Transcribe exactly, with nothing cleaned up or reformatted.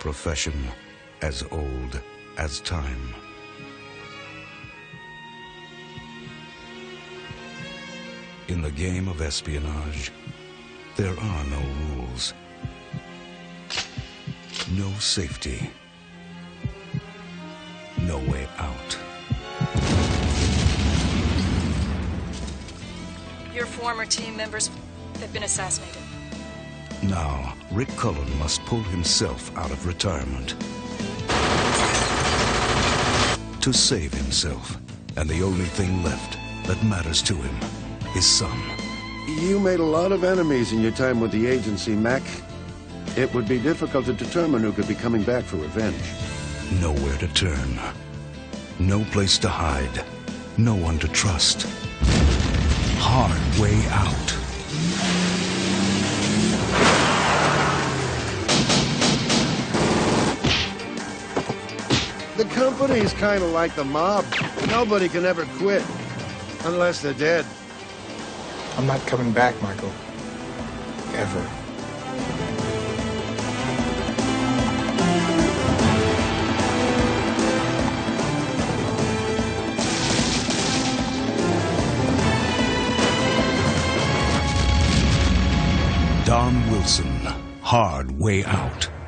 profession as old as time. In the game of espionage, there are no rules, no safety, no way out. Your former team members have been assassinated. Now, Rick Cullen must pull himself out of retirement to save himself, and the only thing left that matters to him, his son. You made a lot of enemies in your time with the agency, Mac. It would be difficult to determine who could be coming back for revenge. Nowhere to turn. No place to hide. No one to trust. Hard way out. The company's kind of like the mob. Nobody can ever quit. Unless they're dead. I'm not coming back, Michael. Ever. Don Wilson, Hard Way Out.